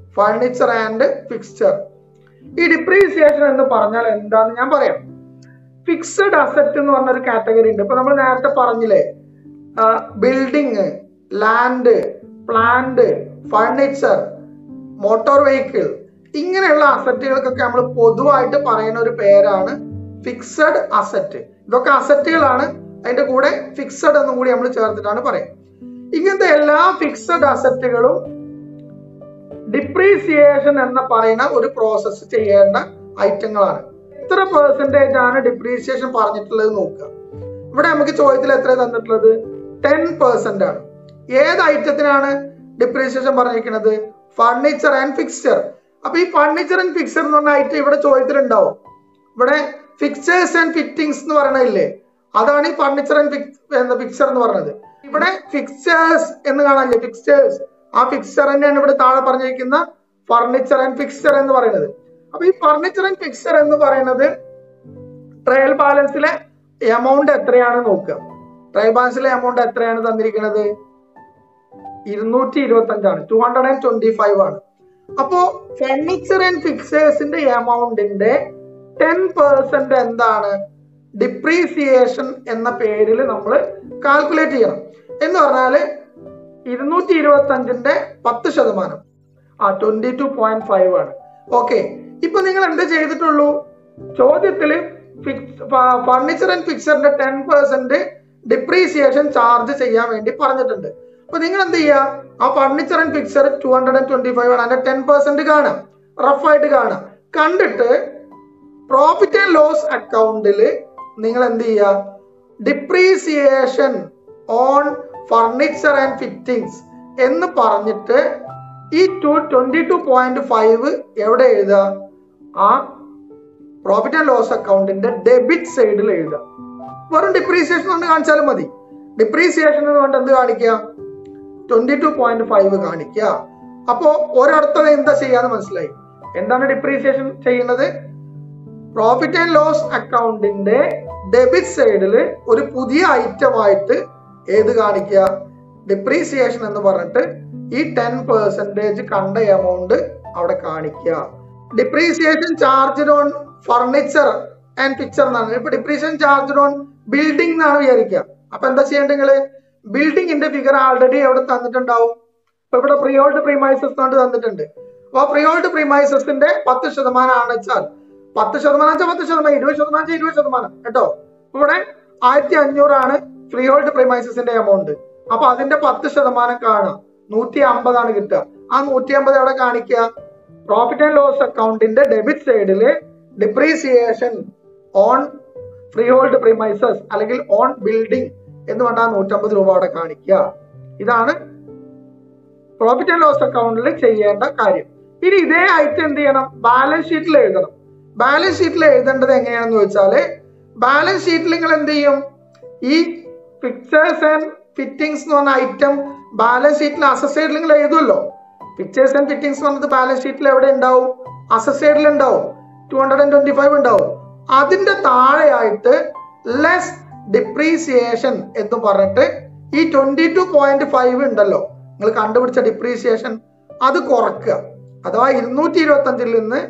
ഈ ഡിപ്രീസിയേഷൻ എന്ന് പറഞ്ഞാൽ എന്താന്ന് ഞാൻ പറയാം. ഫിക്സഡ് അസറ്റ് എന്ന് പറഞ്ഞൊരു കാറ്റഗറി ഉണ്ട്. ഇപ്പൊ നമ്മൾ നേരത്തെ പറഞ്ഞില്ലേ, building, land, plant, furniture, motor vehicle, ഇങ്ങനെയുള്ള അസറ്റുകൾക്കൊക്കെ നമ്മൾ പൊതുവായിട്ട് പറയുന്ന ഒരു പേരാണ് ഫിക്സഡ് അസറ്റ്. ഇതൊക്കെ അസറ്റുകളാണ്, അതിന്റെ കൂടെ ഫിക്സഡ് എന്നും കൂടി നമ്മൾ ചേർത്തിട്ടാണ് പറയുന്നത്. ഇങ്ങനത്തെ എല്ലാ ഫിക്സഡ് അസറ്റുകളും ഡിപ്രീസിയേഷൻ എന്ന് പറയുന്ന ഒരു പ്രോസസ്സ് ചെയ്യേണ്ട ഐറ്റങ്ങളാണ്. എത്ര പെർസെന്റേജ് ആണ് ഡിപ്രീസിയേഷൻ പറഞ്ഞിട്ടുള്ളത് നോക്കുക. ഇവിടെ നമുക്ക് ചോദ്യത്തിൽ എത്ര തന്നിട്ടുള്ളത്? 10% ആണ്. ഏത് ഐറ്റത്തിനാണ് ഡിപ്രീസിയേഷൻ പറഞ്ഞിരിക്കുന്നത്? Furniture and fixture. അപ്പൊ ഈ ഫർണിച്ചർ ആൻഡ് ഫിക്സ്ചർ എന്ന് പറഞ്ഞ ഐറ്റം ഇവിടെ ചോദ്യത്തിലുണ്ടാവും. ഇവിടെ ഫിക്സേഴ്സ് ആൻഡ് ഫിറ്റിംഗ്സ് എന്ന് പറയണില്ലേ, അതാണ് ഈ ഫർണിച്ചർ ആൻഡ് ഫിക്സ്ചർ എന്ന് പറയുന്നത്. ഇവിടെ ഫിക്സേഴ്സ് എന്ന് കാണാനില്ലേ, ഫിക്സേഴ്സ്, ആ ഫിക്സ്ചർ തന്നെയാണ് ഇവിടെ താഴെ പറഞ്ഞിരിക്കുന്ന ഫർണിച്ചർ ആൻഡ് ഫിക്സ്ചർ എന്ന് പറയുന്നത്. അപ്പൊ ഈ ഫർണിച്ചർ ആൻഡ് ഫിക്സ്ചർ എന്ന് പറയുന്നത് ട്രയൽ ബാലൻസിലെ എമൗണ്ട് എത്രയാണ് നോക്കുക. ട്രയൽ ബാലൻസിലെ എമൗണ്ട് എത്രയാണ് തന്നിരിക്കുന്നത്? 225 225 ആണ്. അപ്പോ ഫർണിച്ചർ ആൻഡ് ഫിക്സേഴ്സിന്റെ എമൗണ്ടിന്റെ 10% എന്താണ്? ഡിപ്രീസിയേഷൻ എന്ന പേരിൽ നമ്മൾ കാൽക്കുലേറ്റ് ചെയ്യണം. എന്ന് പറഞ്ഞാല് 225ന്റെ 10% 22.5 ആണ്. ഓക്കെ, ഇപ്പൊ നിങ്ങൾ എന്ത് ചെയ്തിട്ടുള്ളൂ? ചോദ്യത്തില് ഫർണിച്ചർ ആൻഡ് ഫിക്സറിന്റെ 10% ഡിപ്രീസിയേഷൻ ചാർജ് ചെയ്യാൻ വേണ്ടി പറഞ്ഞിട്ടുണ്ട്. അപ്പൊ നിങ്ങൾ എന്ത് ചെയ്യുക? ആ ഫർണിച്ചർ ആൻഡ് ഫിക്സർ 225 ആണ്, അതിന്റെ 10% കാണാം, റഫായിട്ട് കാണാം. കണ്ടിട്ട് പ്രോഫിറ്റ് ആൻഡ് ലോസ് അക്കൗണ്ടിൽ നിങ്ങൾ എന്ത് ചെയ്യുക? Depreciation on furniture and fittings എന്ന് പറഞ്ഞിട്ട് ഈ 22.5 എവിടെ എഴുതുക? ആ പ്രോഫിറ്റ് ആൻഡ് ലോസ് അക്കൗണ്ടിന്റെ ഡെബിറ്റ് സൈഡിൽ എഴുതുക. വെറും ഡിപ്രീസിയേഷൻ കൊണ്ട് കാണിച്ചാലും മതി. ഡിപ്രീസിയേഷൻ എന്ന് പറഞ്ഞിട്ട് എന്ത് കാണിക്കുക? 22.5 കാണിക്കുക. അപ്പോ ഒരിടത്ത് എന്താ ചെയ്യാന്ന് മനസ്സിലായി. എന്താണ് ഡിപ്രീസിയേഷൻ ചെയ്യുന്നത്? പ്രോഫിറ്റ് ആൻഡ് ലോസ് അക്കൗണ്ടിന്റെ ഡെബിറ്റ് സൈഡിൽ ഒരു പുതിയ ഐറ്റം ആയിട്ട് ഏത് കാണിക്കുക? ഡിപ്രീസിയേഷൻ എന്ന് പറഞ്ഞിട്ട് ഈ 10% കണ്ട എമൗണ്ട് അവിടെ കാണിക്കുക. Depreciation charge on furniture and fixture എന്നാണ്. ഇപ്പൊ ഡിപ്രീസിയേഷൻ ചാർജ് ഓൺ ബിൽഡിംഗ് എന്നാണ് വിചാരിക്കുക. അപ്പൊ എന്താ ചെയ്യേണ്ടത്? നിങ്ങള് ബിൽഡിങ്ങിന്റെ ഫിഗർ ആൾറെഡി എവിടെ തന്നിട്ടുണ്ടാവും. ഇപ്പൊ ഇവിടെ പ്രീഹോൾഡ് പ്രീമൈസസ് കൊണ്ട് തന്നിട്ടുണ്ട്. അപ്പൊ പ്രീഹോൾഡ് പ്രീമൈസസിന്റെ 10% ആണ് വെച്ചാൽ 10% 10%, 20% കേട്ടോ. ഇവിടെ 1500 ആണ് ഫ്രീഹോൾഡ് പ്രീമൈസസിന്റെ എമൗണ്ട്. അപ്പൊ അതിന്റെ 10% കാണാം, 150 ആണ് കിട്ടുക. ആ 150 എവിടെ കാണിക്കുക? പ്രോഫിറ്റ് ആൻഡ് ലോസ് അക്കൗണ്ടിന്റെ ഡെബിറ്റ് സൈഡില് ഡിപ്രീസിയേഷൻ ഓൺ ഫ്രീഹോൾഡ് പ്രീമൈസസ് അല്ലെങ്കിൽ ഓൺ ബിൽഡിംഗ് എന്ന് പറഞ്ഞാൽ 150 രൂപ അവിടെ കാണിക്കുക. ഇതാണ് പ്രോഫിറ്റ് ആൻഡ് ലോസ് അക്കൗണ്ടിൽ ചെയ്യേണ്ട കാര്യം. ഇനി ഇതേ ഐറ്റം എന്ത് ചെയ്യണം? ബാലൻസ് ഷീറ്റിൽ എഴുതണം. ബാലൻസ് ഷീറ്റിൽ എഴുതേണ്ടത് എങ്ങനെയാണെന്ന് വെച്ചാല്, ബാലൻസ് ഷീറ്റിൽ നിങ്ങൾ എന്ത് ചെയ്യും? ഈ ഫിക്സേഴ്സ് ആൻഡ് ഫിറ്റിംഗ്സ് എന്ന് പറഞ്ഞ ഐറ്റം ബാലൻസ് ഷീറ്റിൽ അസറ്റ് സൈഡിൽ നിങ്ങൾ എഴുതുമല്ലോ. ഫിക്സേഴ്സ് ആൻഡ് ഫിറ്റിംഗ്സ് പറഞ്ഞത് ബാലൻസ് ഷീറ്റിൽ എവിടെ ഉണ്ടാവും? അസറ്റ് സൈഡിൽ ഉണ്ടാവും, 225 ഉണ്ടാവും. അതിന്റെ താഴെയായിട്ട് ലെസ് ഡിപ്രീസിയേഷൻ എന്ന് പറഞ്ഞിട്ട് ഈ 22.5 ഉണ്ടല്ലോ, നിങ്ങൾ കണ്ടുപിടിച്ച ഡിപ്രീസിയേഷൻ അത് കുറക്കുക. അഥവാ 225ൽ നിന്ന്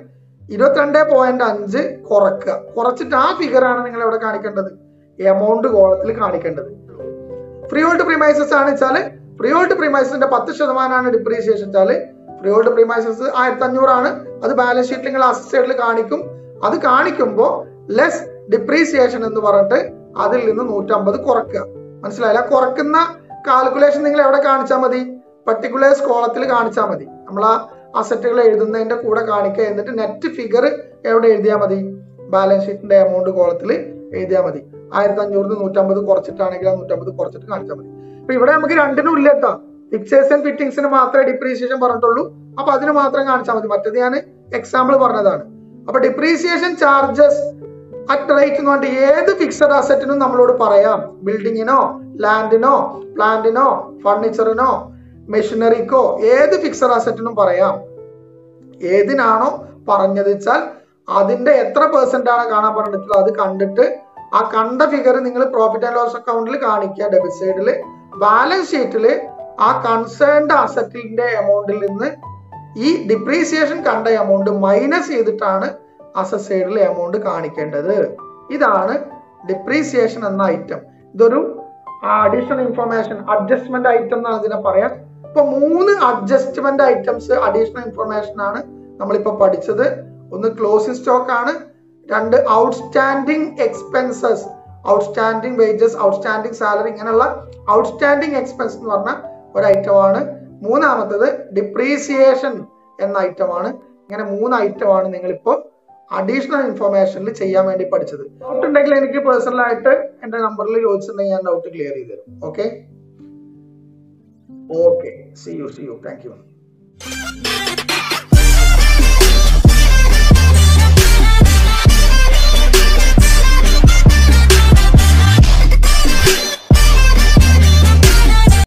22.5 കുറക്കുക. കുറച്ചിട്ട് ആ ഫിഗറാണ് നിങ്ങൾ എവിടെ കാണിക്കേണ്ടത്? എമൗണ്ട് കോളത്തിൽ കാണിക്കേണ്ടത്. ഫ്രീഹോൾഡ് പ്രീമൈസസ് ആണ് വെച്ചാല് ഫ്രീഹോൾഡ് പ്രീമൈസസിന്റെ 10% ആണ് ഡിപ്രീസിയേഷൻ വെച്ചാല് ഫ്രീഹോൾഡ് പ്രീമൈസസ് 1500 ആണ്. അത് ബാലൻസ് ഷീറ്റിൽ നിങ്ങൾ അസറ്റ് സൈഡിൽ കാണിക്കും. അത് കാണിക്കുമ്പോൾ ലെസ് ഡിപ്രീസിയേഷൻ എന്ന് പറഞ്ഞിട്ട് അതിൽ നിന്ന് 150 കുറക്കുക. മനസ്സിലായില്ല? കുറക്കുന്ന കാൽക്കുലേഷൻ നിങ്ങൾ എവിടെ കാണിച്ചാൽ മതി? പർട്ടിക്കുലേഴ്സ് കോളത്തിൽ കാണിച്ചാൽ മതി. നമ്മൾ ആ അസറ്റുകൾ എഴുതുന്നതിന്റെ കൂടെ കാണിക്കുക. എന്നിട്ട് നെറ്റ് ഫിഗർ എവിടെ എഴുതിയാൽ മതി? ബാലൻസ് ഷീറ്റിന്റെ എമൗണ്ട് കോളത്തിൽ എഴുതിയാൽ മതി. 1500 150 കുറച്ചിട്ടാണെങ്കിൽ 150 കുറച്ചിട്ട് കാണിച്ചാൽ മതി. അപ്പൊ ഇവിടെ നമുക്ക് രണ്ടിനും ഇല്ലെത്താം. ഫിക്സേഴ്സ് ആൻഡ് ഫിറ്റിംഗ്സിന് മാത്രമേ ഡിപ്രീസിയേഷൻ പറഞ്ഞിട്ടുള്ളൂ. അപ്പൊ അതിന് മാത്രം കാണിച്ചാൽ മതി. മറ്റേത് ഞാൻ എക്സാമ്പിൾ പറഞ്ഞതാണ്. അപ്പൊ ഡിപ്രീസിയേഷൻ ചാർജസ് അറ്റ് റേറ്റ് എന്ന് പറഞ്ഞിട്ട് ഏത് ഫിക്സഡ് അസറ്റിനും നമ്മളോട് പറയാം. ബിൽഡിങ്ങിനോ ലാൻഡിനോ പ്ലാന്റിനോ ഫർണിച്ചറിനോ മെഷീനറിക്കോ ഏത് ഫിക്സഡ് അസറ്റിനും പറയാം. ഏതിനാണോ പറഞ്ഞത് വെച്ചാൽ അതിന്റെ എത്ര % ആണ് കാണാൻ പറഞ്ഞിട്ടുള്ളത് അത് കണ്ടിട്ട് ആ കണ്ട ഫിഗർ നിങ്ങൾ പ്രോഫിറ്റ് ആൻഡ് ലോസ് അക്കൗണ്ടിൽ കാണിക്കുക ഡെബിറ്റ് സൈഡിൽ. ബാലൻസ് ഷീറ്റിൽ ആ കൺസേൺഡ് അസറ്റിന്റെ എമൗണ്ടിൽ നിന്ന് ഈ ഡിപ്രീസിയേഷൻ കണ്ട എമൗണ്ട് മൈനസ് ചെയ്തിട്ടാണ് അസറ്റ് സൈഡിൽ എമൗണ്ട് കാണിക്കേണ്ടത്. ഇതാണ് ഡിപ്രീസിയേഷൻ എന്ന ഐറ്റം. ഇതൊരു അഡീഷണൽ ഇൻഫർമേഷൻ അഡ്ജസ്റ്റ്മെന്റ് ഐറ്റം എന്നാണ് ഇതിനെ പറയാം. ഇപ്പൊ 3 അഡ്ജസ്റ്റ്മെന്റ് ഐറ്റംസ് അഡീഷണൽ ഇൻഫർമേഷൻ ആണ് നമ്മളിപ്പോ പഠിച്ചത്. ഒന്ന് ക്ലോസിംഗ് സ്റ്റോക്ക് ആണ്, 2 outstanding expenses, outstanding wages, outstanding salary, ഇങ്ങനെയുള്ള ഔട്ട്സ്റ്റാൻഡിംഗ് എക്സ്പെൻസ് എന്ന് പറഞ്ഞ ഒരു ഐറ്റമാണ്. മൂന്നാമത്തത് ഡിപ്രീസിയേഷൻ എന്ന ഐറ്റമാണ്. ഇങ്ങനെ 3 ഐറ്റമാണ് നിങ്ങളിപ്പോ അഡീഷണൽ ഇൻഫർമേഷനിൽ ചെയ്യാൻ വേണ്ടി പഠിച്ചത്. ഡൗട്ട് ഉണ്ടെങ്കിൽ എനിക്ക് പേഴ്സണൽ ആയിട്ട് എന്റെ നമ്പറിൽ ചോദിച്ചിട്ടുണ്ടെങ്കിൽ ഞാൻ ഡൗട്ട് ക്ലിയർ ചെയ്ത് തരും. Okay okay, see you thank U.